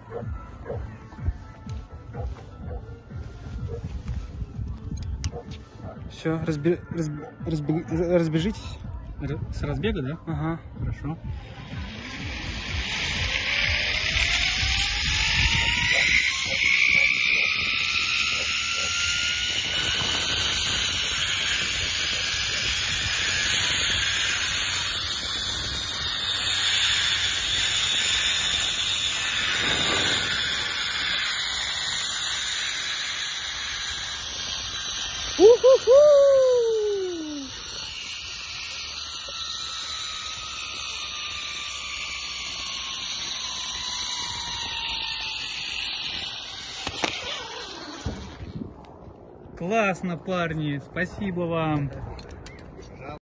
Все, разбежитесь. С разбега, да? Ага. Хорошо. Классно, парни, спасибо вам.